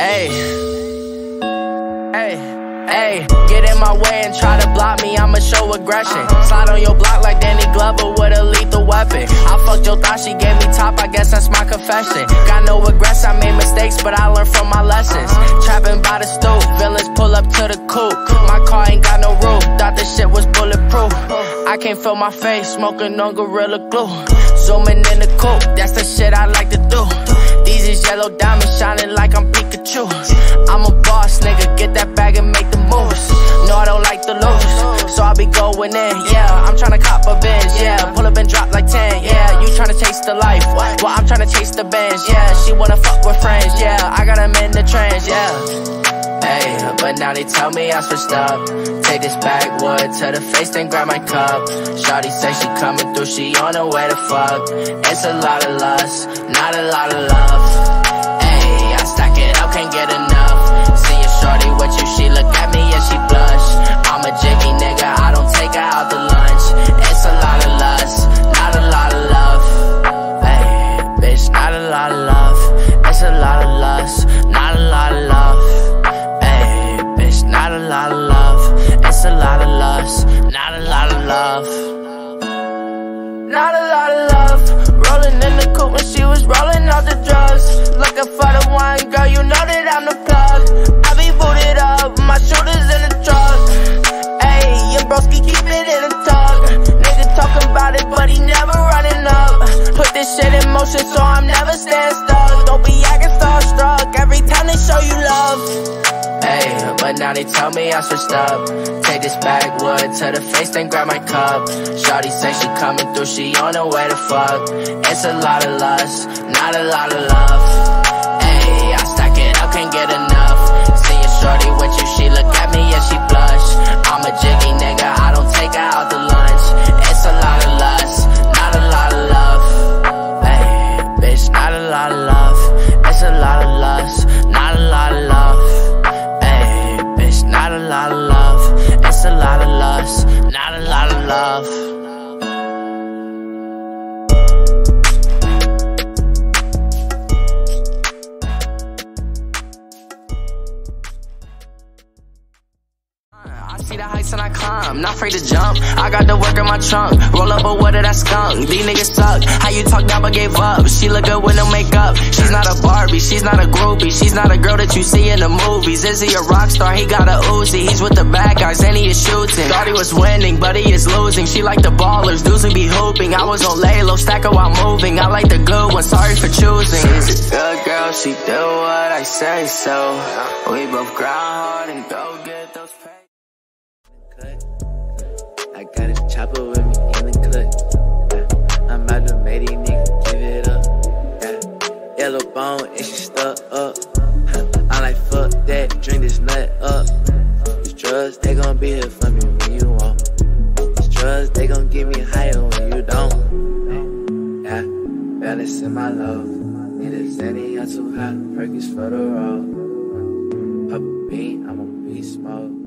Hey, get in my way and try to block me, I'ma show aggression. Slide on your block like Danny Glover with a lethal weapon. I fucked your thot, she gave me top, I guess that's my confession. Got no regrets, I made mistakes, but I learned from my lessons. Trappin' by the stoop, villains pull up to the coupe. My car ain't got no roof, thought this shit was bulletproof. I can't feel my face, smoking on Gorilla Glue. Zoomin in the coupe, that's the shit I like to do. These is yellow diamonds shining like I'm Pikachu. I'm a boss, nigga, get that bag and make the moves. No, I don't like to lose, so I be going in, yeah. I'm tryna cop a Benz, yeah. Pull up and drop like 10, yeah. You tryna taste the life, well, I'm tryna chase the Benz, yeah. She wanna fuck with friends, yeah. I got them in the trends, yeah. Hey, but now they tell me I switched up. Take this backwood to the face, then grab my cup. Shawty say she coming through, she on her way to fuck. It's a lot of lust, not a lot of love. Hey, I stack it up, can't get enough. See a shorty with you, she look at me and she blush. I'm a jiggy nigga, I don't take her out to lunch. It's a lot of lust, not a lot of love. Hey, bitch, not a lot of love. It's a lot of lust, not a lot of love. Not a lot of love, it's a lot of lust, not a lot of love. Not a lot of love, rolling in the coupe when she was rolling out the drugs. Looking for the one, girl, you know that I'm the plug. I be booted up, my shooters in the truck. Ayy, your broski keep it in the tug. Nigga talking about it, but he never running up. Put this shit in motion, so I'm never staying stuck. Don't be acting starstruck every time they show you love. Hey, but now they tell me I switched up. Take this backwood to the face, then grab my cup. Shawty say she coming through, she on her way to fuck. It's a lot of lust, not a lot of love. Hey, I stack it up, can't get enough. See a shorty with you, she look at me and she blush. I'm a jiggy nigga, I don't take her out to lunch. It's a lot of lust, not a lot of love. Hey, bitch, not a lot of love. It's a lot of lust, not a lot of love. Not a lot of love, it's a lot of lust, not a lot of love. I see the heights and I climb, not afraid to jump. I got the work in my trunk, roll up a water that skunk. These niggas suck, how you talk down but gave up. She look good with no makeup, she's not a Barbie, she's not a groupie. She's not a girl that you see in the movies. Is he a rock star? He got a Uzi. He's with the bad guys and he is shooting. Thought he was winning, but he is losing. She like the ballers, dudes who be hooping. I was on lay low, stack her while moving. I like the good one, sorry for choosing. She's a good girl, she do what I say so. We both grind hard and go get those pay. I got a chopper with me in the cut. I'm about to make these niggas give it up. Yellow bone and she stuck up. I'm like fuck that, drink this nut up. These drugs, they gon' be here for me when you want. These drugs, they gon' get me higher when you don't. Yeah, balance in my love. Need a Zanny, I'm too hot. Perkins for the road. Pop a bean, I'ma be smoke.